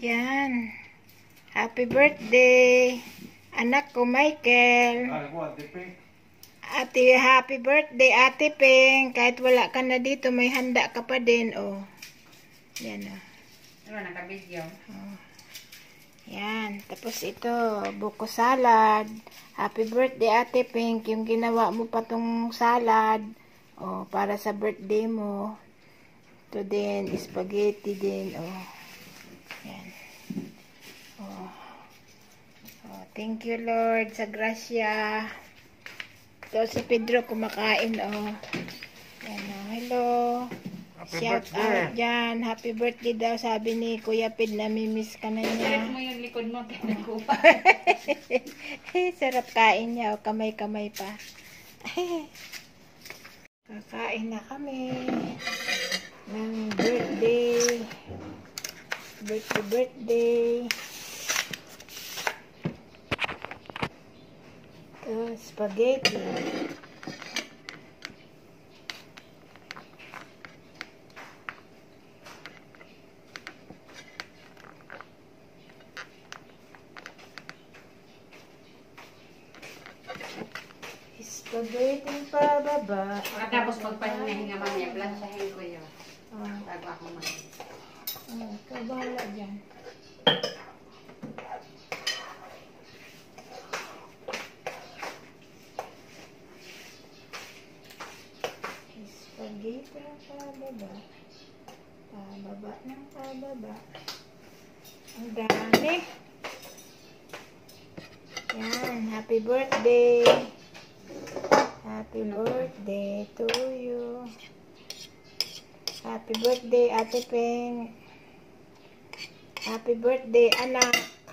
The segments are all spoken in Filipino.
Yan. Happy birthday, anak ko Michael. Ate, happy birthday, Ate Ping. Kahit wala ka na dito, may handa ka pa din, oh. Yan, oh. Ano, naka-video? Oh. Yan. Tapos ito, buko salad. Happy birthday, Ate Pink. Yung ginawa mo pa tong salad, oh, para sa birthday mo. Ito din, spaghetti din, oh. Yan. Oh. Oh, thank you, Lord, sa grasya. Ito si Pedro kumakain, oh. Yan, oh. Hello. Shout out dyan. Happy birthday daw, sabi ni Kuya Pid, namimiss ka na niya. Mo yung likod mo, pinagkuha. Sarap kain niya, oh. Kamay-kamay pa. Kakain na kami ng birthday. Birthday. Ito, spaghetti. Spaghetti pa baba. Tapos pagpahinga mamaya, plansahin ko yun. Bago ako mag... Ikaw bahala dyan. Spaghetti ng pababa. Pababa ng pababa. Ang dami. Yan. Happy birthday. Happy birthday to you. Happy birthday, Ate Peng. Happy birthday, anak.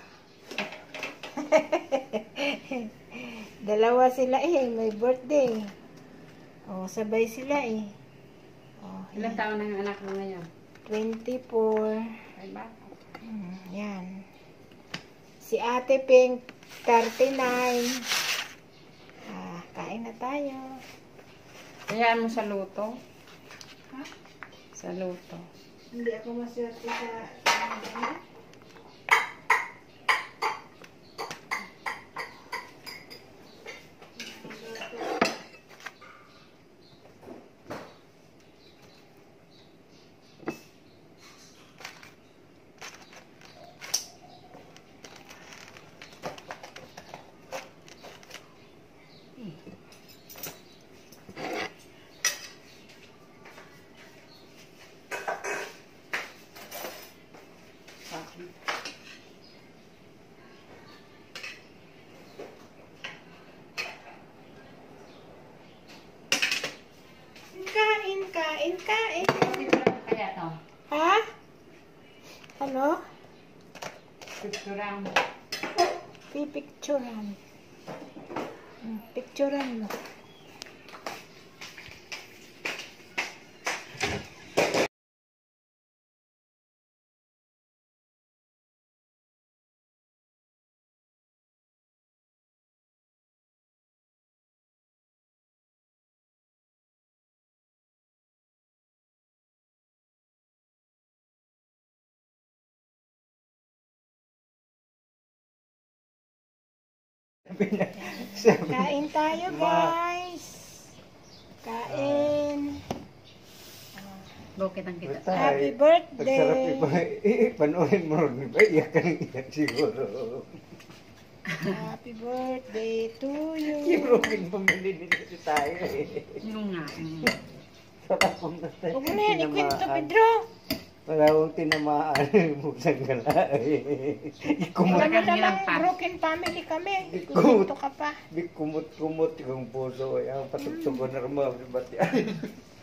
Dalawa sila may birthday. Oh, sabay sila Oh, ilang taon na yung anak mo ngayon? 24. Ay ba? Yan. Si Ate Peng, 39. Kain na tayo. Hayaan mo sa luto? Ha? Sa luto. Hindi ako maswerte sa Kain. Kaya to? Ha? Ano? Picturean. Pipicturean. Picturean mo. Kain tayo, guys. Kain. Bukit ang kita. Happy birthday. Panoorin mo rin. Iyak ka ng iyak siguro. Happy birthday to you. Ibrokin pamili nito tayo Yung nga. Sarap kong natay. Huwag mo na yan ikwento, Pedro. Wala akong tinamaan. Musang gala. Wala mo namang broken family kami. Ikwento ka pa. Di kumot-kumot yung puso. Ang patugtog ko na rumab. Ba't yan?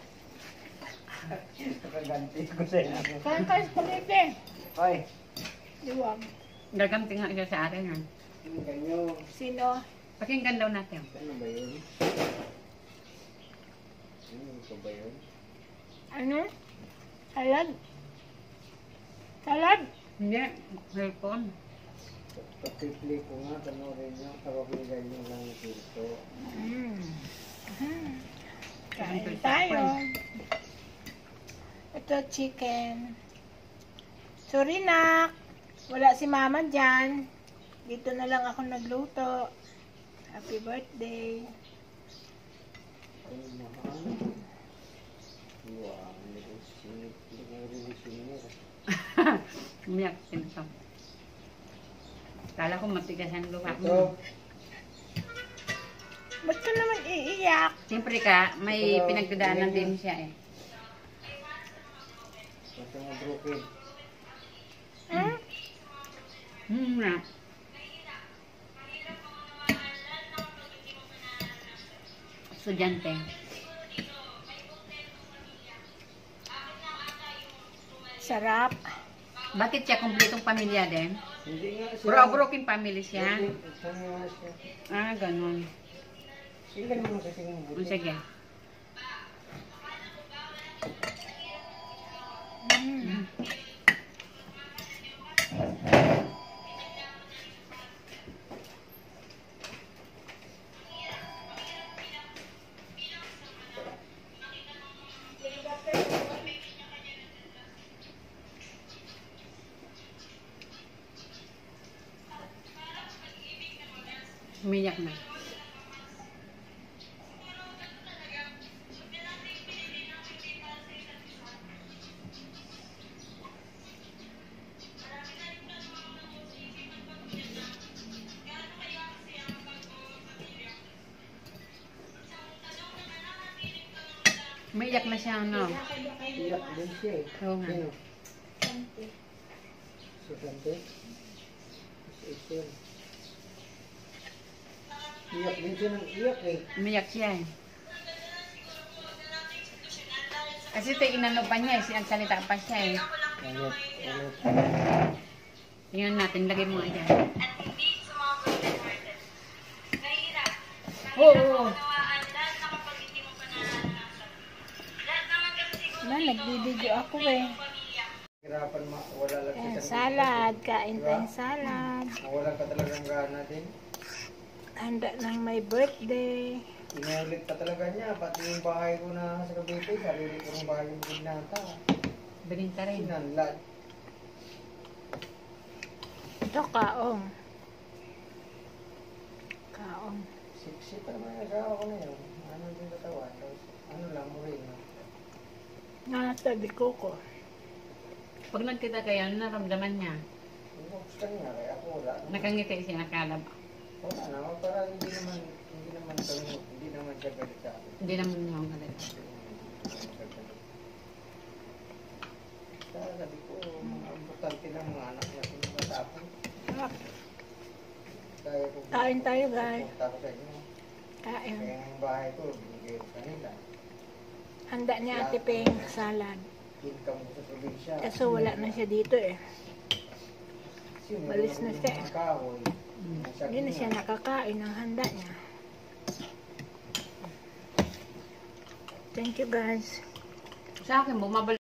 Nakaganti ko sa inyo. Kain ka, spaghetti. Ay. Diwag. Gaganti nga isa sa atin. Ano kanyo? Sino? Pakinggan daw natin. Ano ba yun? Ano ba yun? Ano? Salad? Salad? Hindi. Cellphone. Pag-play ko nga, panoorin nyo. Kapag-play nyo lang dito. Kain tayo. Ito chicken. Sorry, nak. Wala si mama dyan. Dito na lang ako nagluto. Happy birthday. Ay, mahal. Wow, hindi ko sinip. Umiyak din ito. Kala ko matigas ang luha Ito, mo. Ba't ka naman iiyak? Siyempre ka, may pinagdadaanan din siya eh. ito mga broken. Hmm? Na. Estudyante. Sarap. Bakit siya kumpletong pamilya din? Hindi nga siya. Puro broken family siya. Ito nga siya. Ah, ganun. Sila naman kasi ng O, buti. sige. Mm. Umiyak na. Umiyak na siya, no? Iyak din siya eh. Oo nga. Sino? Si Dante? Si Esther. Iyak din siya ng iyak eh. Umiyak siya eh. Kasi ito inano pa niya eh, sinagsalita pa siya eh. Ulit, ulit. Tingnan natin, lagay mo nga dyan. Oo, oo. Na, nagbibideo ako eh. Hirapan wala lang Ayan, siya. salad. Kain tayong salad. Wala ka talagang gana din. Handa ng my birthday. Inulit pa talaga niya. Pati yung bahay ko na sa Cavite, sarili ko ng bahay yung binata. Bininta rin. Inanlad. Ito, kaong. Kaong. Siksi pa naman yung asawa ko na yun. Ano din katawan. Tapos, ano lang mo rin. Natabi ko ko. Pag nagkita kayo, ano naramdaman niya? Gusto niya. Kaya ako wala. Nakangiti siya, nakalab. Wala naman. Para hindi naman siya galit sa akin. Hindi naman niya ang galit. Kaya sabi ko, mga importante lang mga anak niya kung nakatapon. Kaya ko, Kain tayo, guys. pupunta ko sa inyo. Kain. Kaya yung bahay ko, binigay ko sa kanila. Handa niya Ate Peng salad. Income ko sa probinsya. Kaso wala na siya dito eh. Kasi meron Malis na akong siya. mga kahoy. Hindi na siya nakakain ng handa niya. Thank you guys. Sa akin, bumabalik.